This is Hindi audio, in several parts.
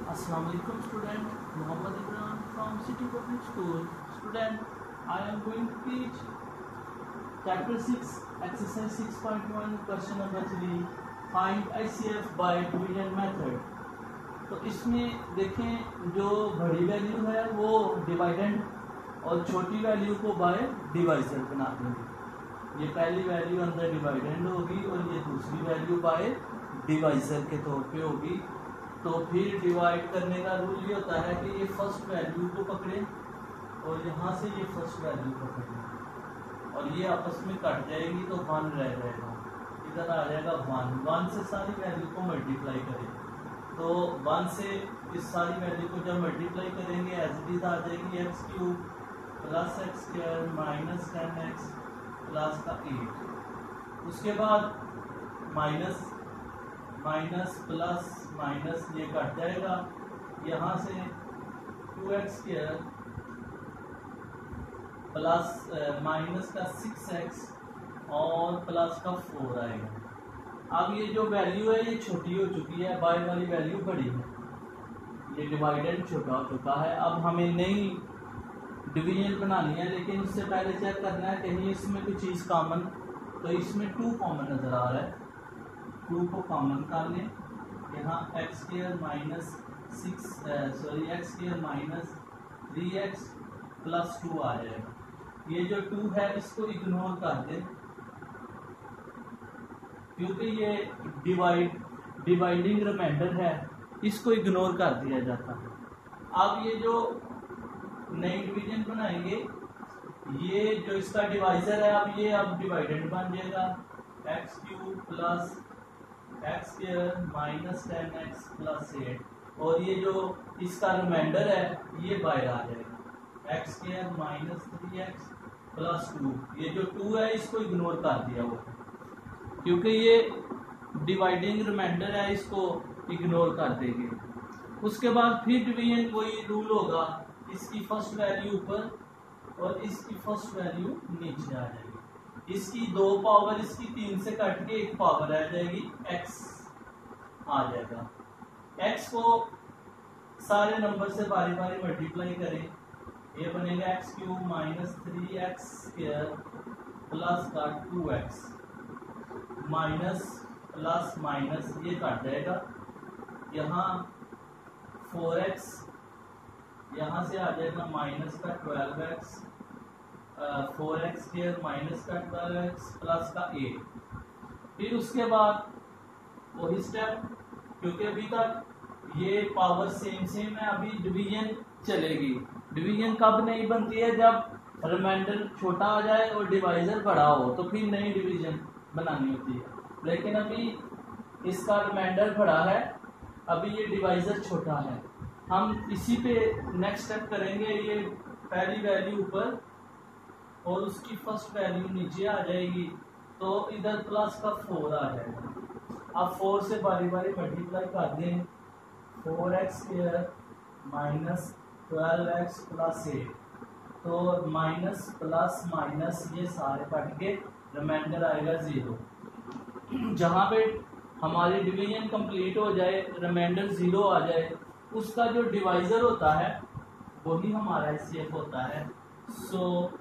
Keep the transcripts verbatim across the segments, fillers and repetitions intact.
Assalamu alaikum student, Muhammad Imran from City Public School. Student, I am going to teach chapter six, exercise six point one, question number three, find I C F by division method. तो इसमें देखें जो बड़ी वैल्यू है वो डिवाइडेंड और छोटी वैल्यू को बाय डिवाइजर बना देंगे। ये पहली वैल्यू अंदर डिवाइडेंड होगी और ये दूसरी वैल्यू बाय डिवाइजर के तौर पे होगी। तो फिर डिवाइड करने का रूल ये होता है कि ये फर्स्ट वैल्यू को पकड़े और यहाँ से ये फर्स्ट वैल्यू को पकड़े और ये आपस में कट जाएगी तो वन रह जाएगा, इधर आ जाएगा वन। वन से सारी वैल्यू को मल्टीप्लाई करें तो वन से इस सारी वैल्यू को जब मल्टीप्लाई करेंगे एज इट इज आ जाएगी x cube plus x square minus ten x plus का एट। उसके बाद माइनस माइनस प्लस माइनस ये कट जाएगा, यहाँ से two x square plus minus का सिक्स एक्स और प्लस का फोर आएगा। अब ये जो वैल्यू है ये छोटी हो चुकी है, बाय वाली वैल्यू बड़ी है, ये डिवाइडेंड छोटा हो चुका है। अब हमें नई डिवीजन बनानी है, लेकिन उससे पहले चेक करना है कहीं इसमें कोई चीज़ कॉमन, तो इसमें टू कॉमन नज़र आ रहा है, टू को कॉमन कर लें। यहाँ x square minus six sorry x square minus three x plus two आ जाएगा। ये जो टू है इसको इग्नोर कर दें क्योंकि ये डिवाइड डिवाइडिंग रिमाइंडर है, इसको इग्नोर कर दिया जाता है। अब ये जो नई डिवीजन बनाएंगे, ये जो इसका डिवाइजर है अब ये अब डिवाइडेंड बन जाएगा, x cube plus x square minus ten x plus eight, और ये जो इसका रिमाइंडर है ये बाहर आ जाएगा, x square minus three x plus two. ये जो टू है इसको इग्नोर कर दिया वो क्योंकि ये डिवाइडिंग रिमाइंडर है, इसको इग्नोर कर देंगे। उसके बाद फिर डिवीजन वही रूल होगा, इसकी फर्स्ट वैल्यू ऊपर और इसकी फर्स्ट वैल्यू नीचे आ जाएगी। इसकी दो पावर इसकी तीन से कट के एक पावर आ जाएगी, एक्स आ जाएगा। एक्स को सारे नंबर से बारी बारी मल्टीप्लाई करें, ये बनेगा x cube minus three x square plus का two x minus plus minus ये कट जाएगा, यहाँ फोर एक्स यहाँ से आ जाएगा माइनस का twelve x four x square minus का ट्वेल्व एक्स प्लस का एट। फिर उसके बाद वही स्टेप, क्योंकि अभी तक ये पावर सेम सेम है, अभी डिवीजन चलेगी। डिवीजन कब नहीं बनती है? जब रिमाइंडर छोटा आ जाए और डिवाइजर बड़ा हो, तो फिर नई डिवीजन बनानी होती है। लेकिन अभी इसका रिमाइंडर बड़ा है, अभी ये डिवाइजर छोटा है। हम इसी पे नेक्स्ट स्टेप करेंगे, ये पहली वैल्यू ऊपर और उसकी फर्स्ट वैल्यू नीचे आ जाएगी, तो इधर प्लस का फोर आ जाएगा। अब फोर से बारी बारी मल्टीप्लाई कर दें, four x square minus twelve x plus eight, तो माइनस प्लस माइनस ये सारे कट के रिमाइंडर आएगा ज़ीरो। जहाँ पे हमारी डिवीजन कंप्लीट हो जाए, रिमाइंडर ज़ीरो आ जाए, उसका जो डिवाइजर होता है वही हमारा एच सी एफ होता है। सो so,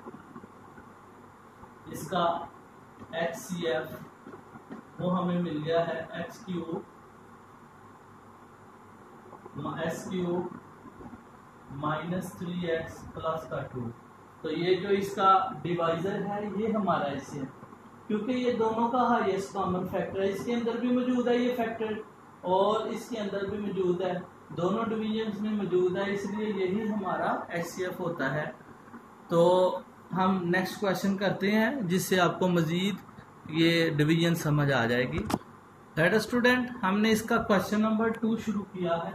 इसका एच सी एफ वो हमें मिल गया है x cube s cube minus three x plus का टू। तो ये जो इसका डिवाइजर है ये हमारा एच सी एफ, क्योंकि ये दोनों का हाईएस्ट कॉमन फैक्टर है, इसके अंदर भी मौजूद है ये फैक्टर और इसके अंदर भी मौजूद है, दोनों डिवीजन्स में मौजूद है, इसलिए यही हमारा एच सी एफ होता है। तो हम नेक्स्ट क्वेश्चन करते हैं जिससे आपको मज़ीद ये डिवीजन समझ आ जाएगी। दैट स्टूडेंट, हमने इसका क्वेश्चन नंबर टू शुरू किया है,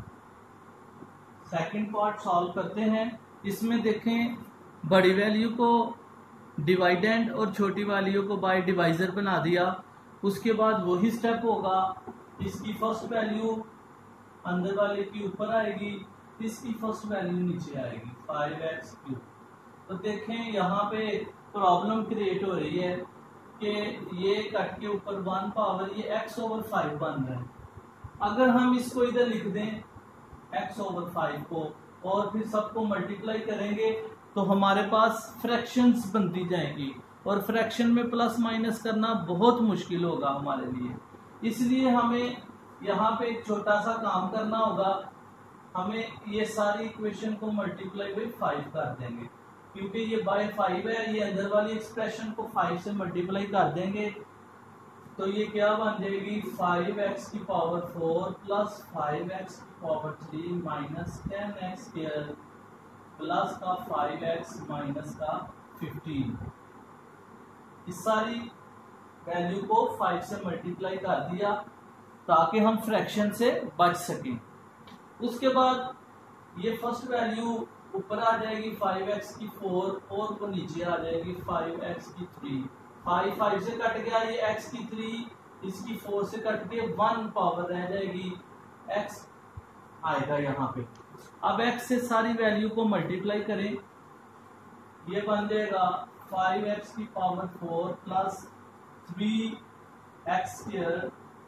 सेकंड पार्ट सॉल्व करते हैं। इसमें देखें बड़ी वैल्यू को डिवाइडेंड और छोटी वैल्यू को बाय डिवाइजर बना दिया। उसके बाद वही स्टेप होगा, इसकी फर्स्ट वैल्यू अंदर वाले की ऊपर आएगी, इसकी फर्स्ट वैल्यू नीचे आएगी, फाइव एक्स क्यूब। तो देखें यहाँ पे प्रॉब्लम क्रिएट हो रही है कि ये कट के ऊपर वन पावर ये एक्स ओवर फाइव बन रहा है। अगर हम इसको इधर लिख दें एक्स ओवर फाइव को और फिर सबको मल्टीप्लाई करेंगे तो हमारे पास फ्रैक्शंस बनती जाएंगी और फ्रैक्शन में प्लस माइनस करना बहुत मुश्किल होगा हमारे लिए। इसलिए हमें यहाँ पे एक छोटा सा काम करना होगा, हमें ये सारी इक्वेशन को मल्टीप्लाई बाई फाइव कर देंगे, क्योंकि ये बाय फाइव है, ये अंदर वाली एक्सप्रेशन को फाइव से मल्टीप्लाई कर देंगे तो ये क्या बन जाएगी, फाइव एक्स की power four plus five x की power three minus ten x square plus का फाइव एक्स माइनस का फिफ्टीन। इस सारी वैल्यू को फाइव से मल्टीप्लाई कर दिया ताकि हम फ्रैक्शन से बच सकें। उसके बाद ये फर्स्ट वैल्यू ऊपर आ जाएगी फाइव एक्स की फोर और वो नीचे आ जाएगी फाइव एक्स की थ्री। फाइव फाइव से कट गया, ये एक्स की थ्री इसकी फोर से कट के वन पावर रह जाएगी, एक्स आएगा यहाँ पे। अब एक्स से सारी वैल्यू को मल्टीप्लाई करें, ये बन जाएगा फाइव एक्स की power four plus three x square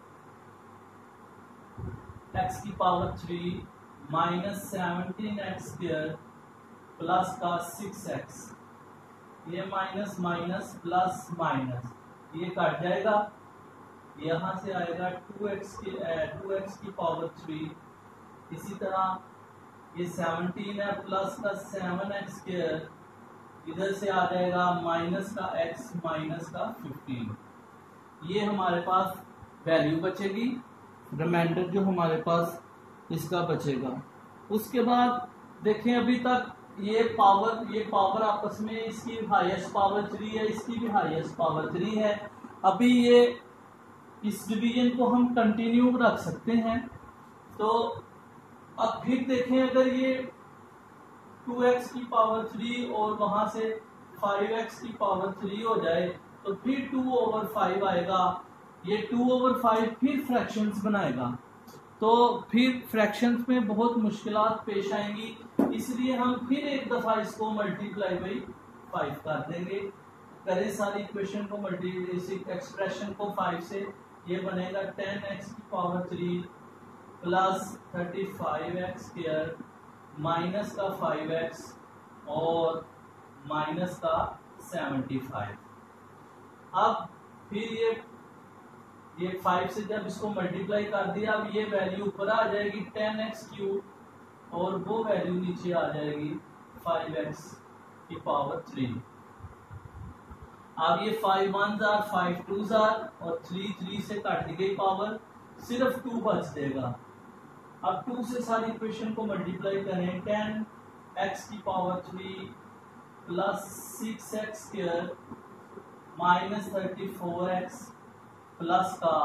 x की power three minus seventeen x square plus का सिक्स एक्स। ये माइनस माइनस प्लस माइनस ये कट जाएगा, यहाँ से आएगा टू एक्स की टू एक्स की पावर थ्री। इसी तरह ये सेवनटीन है प्लस का सेवन एक्स स्क्वायर, इधर से आ जाएगा माइनस का x माइनस का फिफ्टीन। ये हमारे पास वैल्यू बचेगी, रिमाइंडर जो हमारे पास इसका बचेगा। उसके बाद देखें अभी तक ये पावर ये पावर आपस में इसकी हाईएस्ट पावर थ्री है, इसकी भी हाईएस्ट पावर थ्री है। अभी ये इस डिवीजन को हम कंटिन्यू रख सकते हैं। तो अब फिर देखें अगर ये टू एक्स की पावर थ्री और वहां से फाइव एक्स की पावर थ्री हो जाए तो फिर टू ओवर फाइव आएगा, ये टू ओवर फाइव फिर फ्रैक्शंस बनाएगा तो फिर फ्रैक्शंस में बहुत मुश्किलात पेश आएंगी। इसलिए हम फिर एक दफा इसको मल्टीप्लाई बाई फाइव कर देंगे। करें सारी इक्वेशन को मल्टीप्लाई इस एक्सप्रेशन को फाइव से, ये बनेगा टेन एक्स की power three plus thirty five x square minus का फाइव एक्स और माइनस का सेवेंटी फाइव। अब फिर ये ये फाइव से जब इसको मल्टीप्लाई कर दिया, अब ये वैल्यू ऊपर आ जाएगी टेन एक्स क्यूब और वो वैल्यू नीचे आ जाएगी फाइव एक्स की पावर थ्री। अब ये फाइव वन जार फाइव टू जार और थ्री थ्री से काट दी गई पावर, सिर्फ टू बच देगा। अब टू से सारी इक्वेशन को मल्टीप्लाई करें, टेन एक्स की power three plus six x square minus thirty four x plus का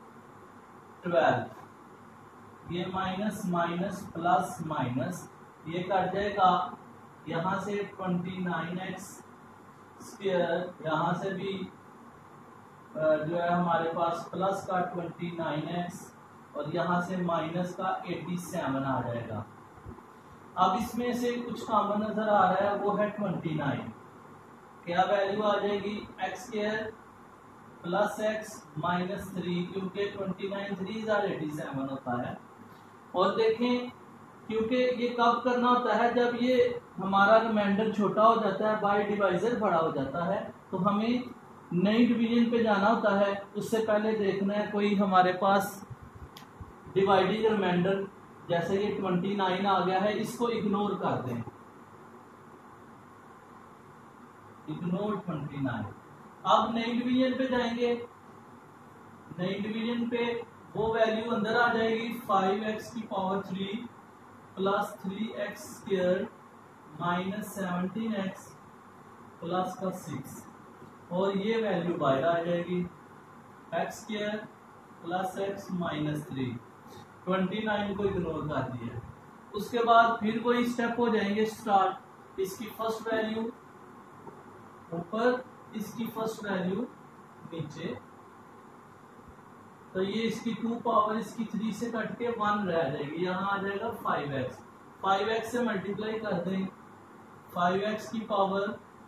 ट्वेल्व। ये माइनस माइनस प्लस माइनस ये कट जाएगा, यहाँ से ट्वेंटी नाइन एक्स स्क्वायर, यहाँ से भी जो है हमारे पास प्लस का ट्वेंटी नाइन एक्स और यहाँ से माइनस का एटी सेवन आ जाएगा। अब इसमें से कुछ कॉमन नजर आ रहा है, वो है ट्वेंटी नाइन। क्या वैल्यू आ जाएगी, x square plus x minus three, क्योंकि ट्वेंटी नाइन थ्री जार एटी सेवन होता है। और देखें क्योंकि ये कब करना होता है, जब ये हमारा रिमाइंडर छोटा हो जाता है, बाय डिवाइजर बड़ा हो जाता है, तो हमें नई डिवीजन पे जाना होता है। उससे पहले देखना है कोई हमारे पास डिवाइडिंग रिमाइंडर, जैसे ये ट्वेंटी नाइन आ गया है, इसको इग्नोर कर दें, इग्नोर ट्वेंटी नाइन। अब नई डिवीजन पे जाएंगे, नई डिवीजन पे वो वैल्यू अंदर आ जाएगी फाइव एक्स की power three plus three x square minus seventeen x plus का सिक्स और ये वैल्यू बाहर आ जाएगी x square plus x minus three. Twenty nine को इग्नोर कर दिया। उसके बाद फिर कोई स्टेप हो जाएंगे स्टार्ट, इसकी फर्स्ट वैल्यू ऊपर, इसकी फर्स्ट वैल्यू नीचे, तो ये इसकी टू पावर इसकी थ्री से कट के वन रह जाएगी, यहाँ आ जाएगा फाइव एक्स। फाइव एक्स से मल्टीप्लाई कर दें, फाइव एक्स की power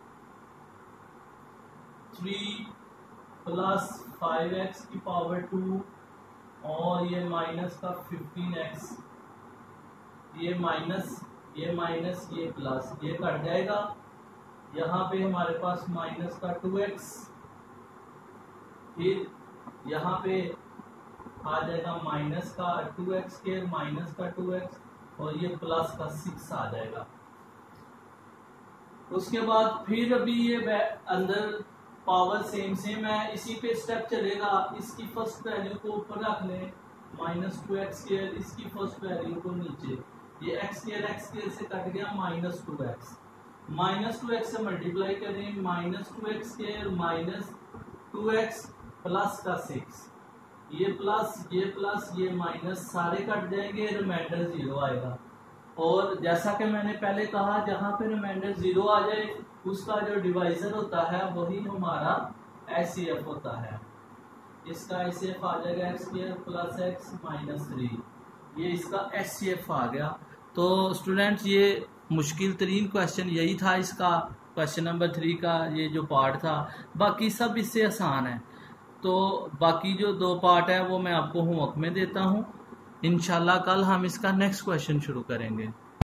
three plus five x की पावर टू और ये माइनस का फिफ्टीन एक्स ये माइनस, ये माइनस, ये प्लस, ये कट जाएगा। यहाँ पे हमारे पास माइनस का टू एक्स, फिर यहाँ पे आ जाएगा माइनस का टू एक्स स्क्वायर, माइनस का टू एक्स, और ये प्लस का सिक्स आ जाएगा। उसके बाद फिर अभी ये अंदर पावर सेम सेम है, इसी पे स्टेप चलेगा। इसकी फर्स्ट वैल्यू को ऊपर रख लें, माइनस टू एक्स स्क्वायर, इसकी फर्स्ट वैल्यू को नीचे, ये एक्स स्क्वायर एक्स स्क्वायर से कट गया, minus two x, minus two x से मल्टीप्लाई करें, minus two x square minus two x plus का सिक्स, ये प्लस, ये प्लस, ये माइनस, सारे कट जाएंगे, रिमाइंडर जीरो आएगा। और जैसा कि मैंने पहले कहा, जहाँ पे रिमाइंडर जीरो आ जाए उसका जो डिवाइजर होता है वही हमारा एच सी एफ होता है। इसका एच सी एफ आ जाएगा x square plus x minus three, ये इसका एच सी एफ आ गया। तो स्टूडेंट्स ये मुश्किल तरीन क्वेश्चन यही था इसका, क्वेश्चन नंबर थ्री का ये जो पार्ट था, बाकी सब इससे आसान है। तो बाकी जो दो पार्ट है वो मैं आपको होमवर्क में देता हूँ। इंशाल्लाह कल हम इसका नेक्स्ट क्वेश्चन शुरू करेंगे।